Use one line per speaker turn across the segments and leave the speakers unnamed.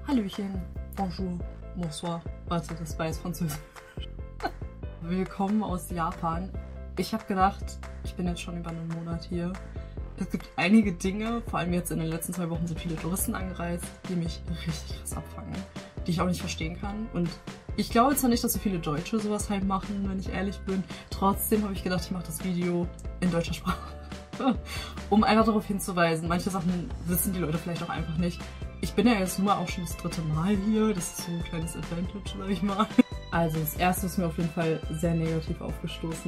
Hallöchen, bonjour, bonsoir, warte, das war jetzt Französisch. Willkommen aus Japan. Ich habe gedacht, ich bin jetzt schon über einen Monat hier. Es gibt einige Dinge, vor allem jetzt in den letzten 2 Wochen sind viele Touristen angereist, die mich richtig krass abfangen, die ich auch nicht verstehen kann. Und ich glaube zwar nicht, dass so viele Deutsche sowas halt machen, wenn ich ehrlich bin. Trotzdem habe ich gedacht, ich mache das Video in deutscher Sprache. Um einfach darauf hinzuweisen, manche Sachen wissen die Leute vielleicht auch einfach nicht. Ich bin ja jetzt nur auch schon das 3. Mal hier, das ist so ein kleines Advantage, sag ich mal. Also das erste, was mir auf jeden Fall sehr negativ aufgestoßen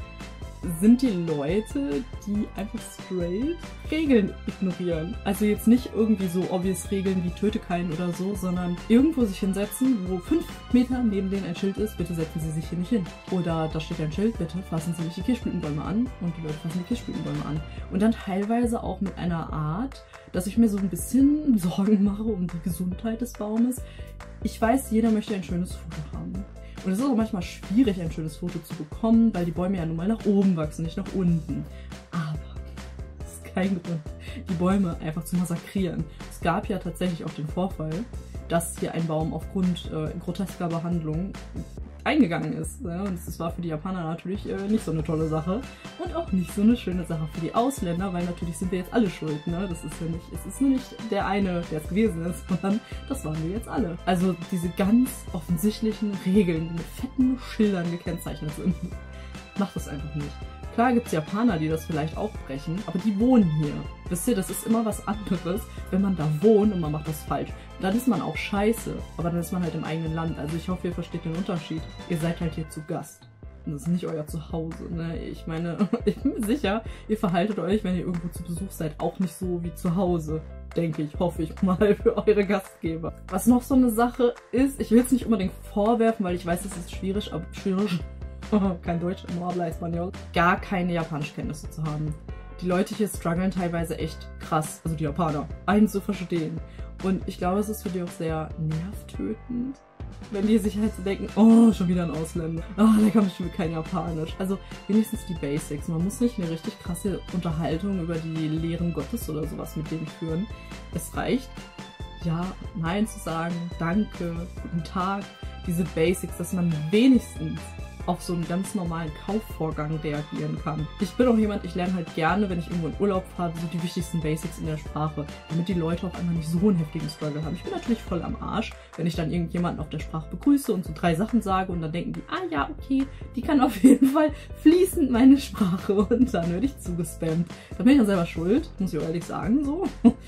ist, sind die Leute, die einfach straight Regeln ignorieren. Also jetzt nicht irgendwie so obvious Regeln wie töte keinen oder so, sondern irgendwo sich hinsetzen, wo 5 Meter neben denen ein Schild ist, bitte setzen Sie sich hier nicht hin. Oder da steht ein Schild, bitte fassen Sie nicht die Kirschblütenbäume an. Und die Leute fassen die Kirschblütenbäume an. Und dann teilweise auch mit einer Art, dass ich mir so ein bisschen Sorgen mache um die Gesundheit des Baumes. Ich weiß, jeder möchte ein schönes Foto haben. Und es ist auch manchmal schwierig, ein schönes Foto zu bekommen, weil die Bäume ja nun mal nach oben wachsen, nicht nach unten. Aber das ist kein Grund, die Bäume einfach zu massakrieren. Es gab ja tatsächlich auch den Vorfall, dass hier ein Baum aufgrund grotesker Behandlung eingegangen ist. Ja? Und das war für die Japaner natürlich nicht so eine tolle Sache. Und auch nicht so eine schöne Sache für die Ausländer, weil natürlich sind wir jetzt alle schuld. Ne? Das ist ja nicht, es ist nur nicht der eine, der es gewesen ist, sondern das waren wir jetzt alle. Also diese ganz offensichtlichen Regeln, die mit fetten Schildern gekennzeichnet sind, macht das einfach nicht. Klar gibt es Japaner, die das vielleicht auch brechen, aber die wohnen hier. Wisst ihr, das ist immer was anderes, wenn man da wohnt und man macht das falsch. Dann ist man auch scheiße, aber dann ist man halt im eigenen Land. Also ich hoffe, ihr versteht den Unterschied. Ihr seid halt hier zu Gast. Und das ist nicht euer Zuhause. Ne? Ich meine, ich bin mir sicher, ihr verhaltet euch, wenn ihr irgendwo zu Besuch seid, auch nicht so wie zu Hause. Denke ich, hoffe ich mal für eure Gastgeber. Was noch so eine Sache ist, ich will es nicht unbedingt vorwerfen, weil ich weiß, es ist schwierig, aber schwierig. Kein Deutsch, no habla español. Gar keine Japanischkenntnisse zu haben. Die Leute hier strugglen teilweise echt krass, also die Japaner, einen zu verstehen. Und ich glaube, es ist für die auch sehr nervtötend, wenn die sich halt so denken, oh, schon wieder ein Ausländer. Oh, der kann bestimmt kein Japanisch. Also wenigstens die Basics. Man muss nicht eine richtig krasse Unterhaltung über die Lehren Gottes oder sowas mit denen führen. Es reicht, ja, nein zu sagen, danke, guten Tag, diese Basics, dass man wenigstens auf so einen ganz normalen Kaufvorgang reagieren kann. Ich bin auch jemand, ich lerne halt gerne, wenn ich irgendwo in Urlaub fahre, so die wichtigsten Basics in der Sprache, damit die Leute auch einfach nicht so einen heftigen Struggle haben. Ich bin natürlich voll am Arsch, wenn ich dann irgendjemanden auf der Sprache begrüße und so 3 Sachen sage und dann denken die, ah ja, okay, die kann auf jeden Fall fließend meine Sprache und dann werde ich zugespammt. Da bin ich dann selber schuld, muss ich auch ehrlich sagen, so.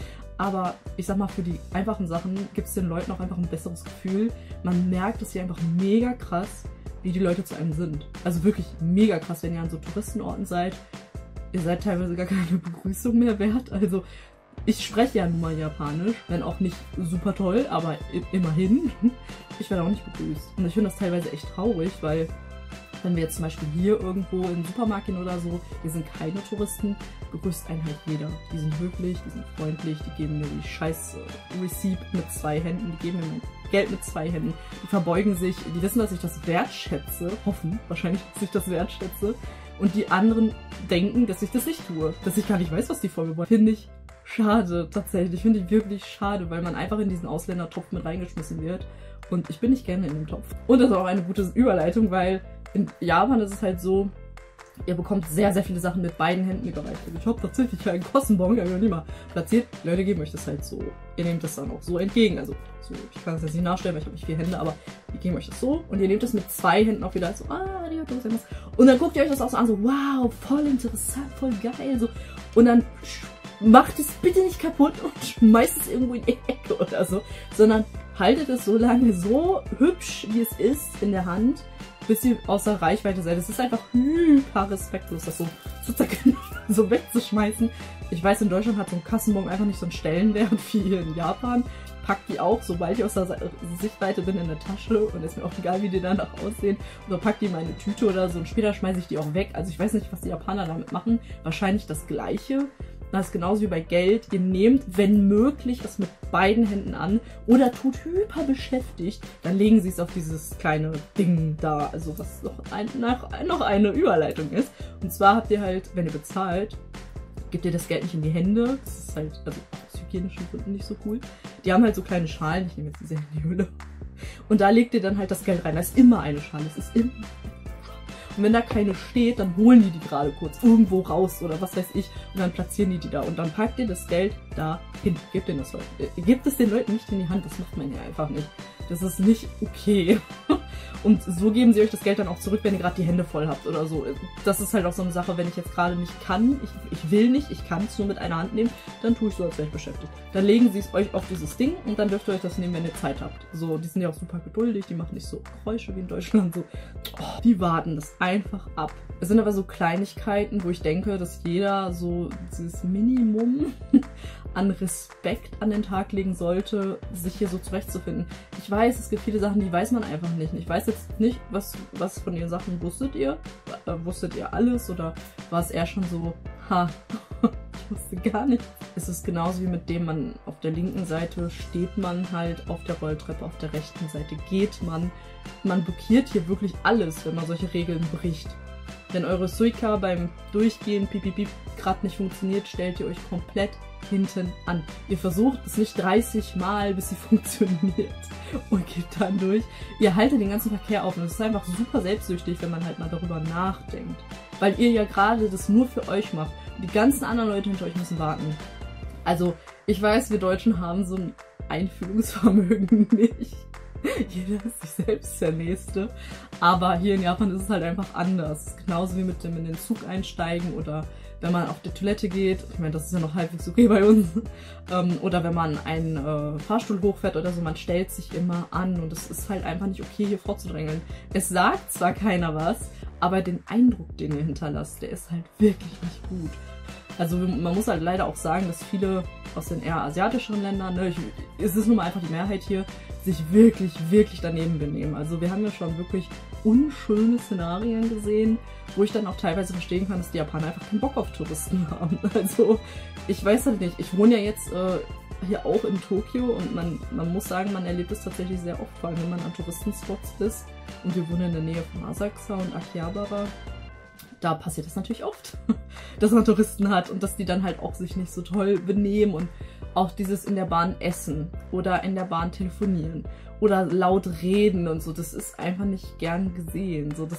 Aber ich sag mal, für die einfachen Sachen gibt es den Leuten auch einfach ein besseres Gefühl. Man merkt es hier einfach mega krass, wie die Leute zu einem sind. Also wirklich mega krass, wenn ihr an so Touristenorten seid. Ihr seid teilweise gar keine Begrüßung mehr wert. Also ich spreche ja nun mal Japanisch, wenn auch nicht super toll, aber immerhin. Ich werde auch nicht begrüßt. Und ich finde das teilweise echt traurig, weil wenn wir jetzt zum Beispiel hier irgendwo im Supermarkt gehen oder so, hier sind keine Touristen, begrüßt einen halt jeder. Die sind höflich, die sind freundlich, die geben mir die scheiß Receipt mit 2 Händen, die geben mir mein Geld mit 2 Händen, die verbeugen sich, die wissen, dass ich das wertschätze, hoffen wahrscheinlich, dass ich das wertschätze, und die anderen denken, dass ich das nicht tue, dass ich gar nicht weiß, was die von mir wollen. Finde ich schade, tatsächlich, finde ich wirklich schade, weil man einfach in diesen Ausländertopf mit reingeschmissen wird und ich bin nicht gerne in dem Topf. Und das ist auch eine gute Überleitung, weil in Japan ist es halt so, ihr bekommt sehr, sehr viele Sachen mit beiden Händen überreicht. Ich habe tatsächlich einen Kostenbon, der wird immer platziert. Die Leute geben euch das halt so. Ihr nehmt das dann auch so entgegen. Also, so, ich kann es jetzt nicht nachstellen, weil ich habe nicht 4 Hände, aber die geben euch das so. Und ihr nehmt das mit 2 Händen auch wieder so, und dann guckt ihr euch das auch so an, so, wow, voll interessant, voll geil, so. Und dann macht es bitte nicht kaputt und schmeißt es irgendwo in die Ecke oder so, sondern haltet es so lange so hübsch, wie es ist, in der Hand, bis ihr außer Reichweite seid. Es ist einfach hyper respektlos, das so zu zerknüllen, so wegzuschmeißen. Ich weiß, in Deutschland hat so ein Kassenbon einfach nicht so einen Stellenwert wie hier in Japan. Packt die auch, sobald ich aus der Sichtweite bin, in der Tasche und ist mir auch egal, wie die danach aussehen. Oder packt die in meine Tüte oder so und später schmeiße ich die auch weg. Also ich weiß nicht, was die Japaner damit machen. Wahrscheinlich das Gleiche. Das ist genauso wie bei Geld. Ihr nehmt, wenn möglich, es mit beiden Händen an oder tut hyper beschäftigt, dann legen sie es auf dieses kleine Ding da, also was noch eine Überleitung ist. Und zwar habt ihr halt, wenn ihr bezahlt, gebt ihr das Geld nicht in die Hände. Das ist halt, also hygienischen Gründen nicht so cool. Die haben halt so kleine Schalen, ich nehme jetzt diese Handyhülle. Und da legt ihr dann halt das Geld rein. Da ist immer eine Schale, es ist immer. Und wenn da keine steht, dann holen die gerade kurz irgendwo raus oder was weiß ich und dann platzieren die da und dann packt ihr das Geld da hin. Gebt es den Leuten nicht in die Hand, das macht man ja einfach nicht. Das ist nicht okay. Und so geben sie euch das Geld dann auch zurück, wenn ihr gerade die Hände voll habt oder so. Das ist halt auch so eine Sache, wenn ich jetzt gerade nicht kann, ich will nicht, ich kann es nur mit einer Hand nehmen, dann tue ich so, als wäre ich beschäftigt. Dann legen sie es euch auf dieses Ding und dann dürft ihr euch das nehmen, wenn ihr Zeit habt. So, die sind ja auch super geduldig, die machen nicht so Geräusche wie in Deutschland, so. Oh, die warten das einfach ab. Es sind aber so Kleinigkeiten, wo ich denke, dass jeder so dieses Minimum an Respekt an den Tag legen sollte, sich hier so zurechtzufinden. Ich weiß, es gibt viele Sachen, die weiß man einfach nicht. Ich weiß jetzt nicht, was von den Sachen wusstet ihr? Wusstet ihr alles oder war es eher schon so, ha, ich wusste gar nichts. Es ist genauso wie mit dem, man auf der linken Seite steht man halt auf der Rolltreppe, auf der rechten Seite geht man. Man blockiert hier wirklich alles, wenn man solche Regeln bricht. Wenn eure Suica beim Durchgehen piep, piep, piep gerade nicht funktioniert, stellt ihr euch komplett hinten an. Ihr versucht es nicht 30 Mal, bis sie funktioniert und geht dann durch. Ihr haltet den ganzen Verkehr auf und es ist einfach super selbstsüchtig, wenn man halt mal darüber nachdenkt. Weil ihr ja gerade das nur für euch macht. Und die ganzen anderen Leute hinter euch müssen warten. Also, ich weiß, wir Deutschen haben so ein Einfühlungsvermögen nicht. Jeder ist sich selbst der Nächste. Aber hier in Japan ist es halt einfach anders. Genauso wie mit dem in den Zug einsteigen oder wenn man auf die Toilette geht. Ich meine, das ist ja noch halbwegs okay bei uns. Oder wenn man einen Fahrstuhl hochfährt oder so, man stellt sich immer an und es ist halt einfach nicht okay, hier vorzudrängeln. Es sagt zwar keiner was, aber den Eindruck, den ihr hinterlasst, der ist halt wirklich nicht gut. Also man muss halt leider auch sagen, dass viele aus den eher asiatischeren Ländern, ne, es ist nun mal einfach die Mehrheit hier, sich wirklich, wirklich daneben benehmen. Also wir haben ja schon wirklich unschöne Szenarien gesehen, wo ich dann auch teilweise verstehen kann, dass die Japaner einfach keinen Bock auf Touristen haben. Also ich weiß halt nicht, ich wohne ja jetzt hier auch in Tokio und man muss sagen, man erlebt es tatsächlich sehr oft, vor allem wenn man an Touristenspots ist und wir wohnen in der Nähe von Asakusa und Akihabara. Da passiert das natürlich oft, dass man Touristen hat und dass die dann halt auch sich nicht so toll benehmen und auch dieses in der Bahn essen oder in der Bahn telefonieren oder laut reden und so, das ist einfach nicht gern gesehen. So,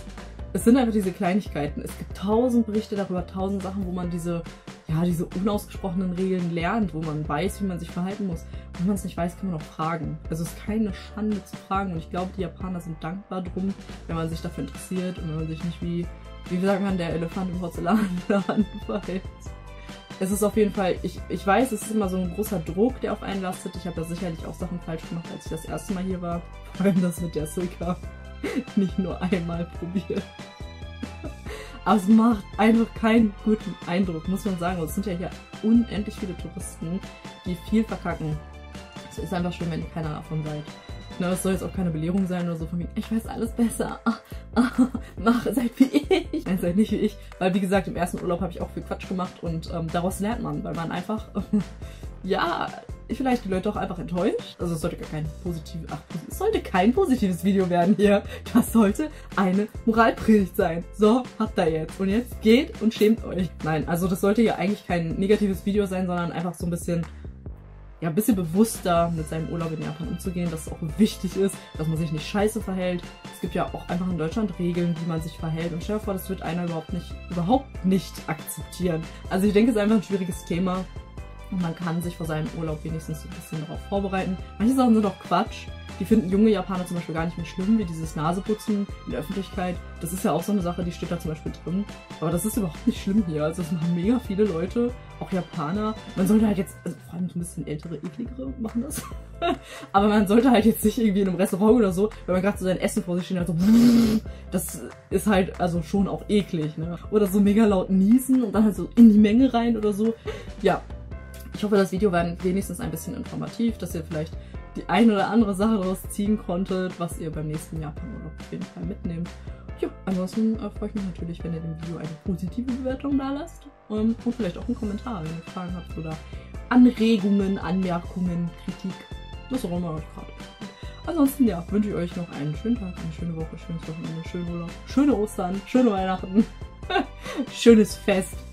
es sind einfach diese Kleinigkeiten. Es gibt 1000 Berichte darüber, 1000 Sachen, wo man diese unausgesprochenen Regeln lernt, wo man weiß, wie man sich verhalten muss. Und wenn man es nicht weiß, kann man auch fragen. Also es ist keine Schande zu fragen und ich glaube, die Japaner sind dankbar drum, wenn man sich dafür interessiert und wenn man sich nicht wie sagt man, der Elefant im Porzellanladen verhält. Es ist auf jeden Fall, ich weiß, es ist immer so ein großer Druck, der auf einen lastet. Ich habe da sicherlich auch Sachen falsch gemacht, als ich das erste Mal hier war. Vor allem das mit der Suica. Nicht nur einmal probiert. Aber es macht einfach keinen guten Eindruck, muss man sagen. Und es sind ja hier unendlich viele Touristen, die viel verkacken. Es ist einfach schön, wenn ihr keiner davon seid. Es soll jetzt auch keine Belehrung sein oder so von mir, ich weiß alles besser, seid wie ich. Nein, seid nicht wie ich, weil wie gesagt, im ersten Urlaub habe ich auch viel Quatsch gemacht und daraus lernt man, weil man einfach, ja, vielleicht die Leute auch einfach enttäuscht. Also es sollte es sollte kein positives Video werden hier. Das sollte eine Moralpredigt sein. So, habt ihr jetzt. Und jetzt geht und schämt euch. Nein, also das sollte ja eigentlich kein negatives Video sein, sondern einfach so ein bisschen bewusster mit seinem Urlaub in Japan umzugehen, dass es auch wichtig ist, dass man sich nicht scheiße verhält. Es gibt ja auch einfach in Deutschland Regeln, wie man sich verhält. Und stell dir vor, das wird einer überhaupt nicht akzeptieren. Also ich denke, es ist einfach ein schwieriges Thema. Und man kann sich vor seinem Urlaub wenigstens ein bisschen darauf vorbereiten. Manche Sachen sind auch Quatsch. Die finden junge Japaner zum Beispiel gar nicht mehr schlimm, wie dieses Naseputzen in der Öffentlichkeit. Das ist ja auch so eine Sache, die steht da zum Beispiel drin. Aber das ist überhaupt nicht schlimm hier. Also das machen mega viele Leute, auch Japaner. Man sollte halt jetzt, also vor allem so ein bisschen ältere, ekligere machen das. Aber man sollte halt jetzt nicht irgendwie in einem Restaurant oder so, wenn man gerade so sein Essen vor sich steht, halt so, das ist halt also schon auch eklig, ne? Oder so mega laut niesen und dann halt so in die Menge rein oder so. Ja. Ich hoffe, das Video war wenigstens ein bisschen informativ, dass ihr vielleicht die eine oder andere Sache daraus ziehen konntet, was ihr beim nächsten Japan-Urlaub auf jeden Fall mitnehmt. Ja, ansonsten freue ich mich natürlich, wenn ihr dem Video eine positive Bewertung da lasst und vielleicht auch einen Kommentar, wenn ihr Fragen habt oder Anregungen, Anmerkungen, Kritik, was auch immer euch gerade. Ansonsten, ja, wünsche ich euch noch einen schönen Tag, eine schöne Woche, schönes Wochenende, schönen Urlaub, schöne Ostern, schöne Weihnachten, schönes Fest.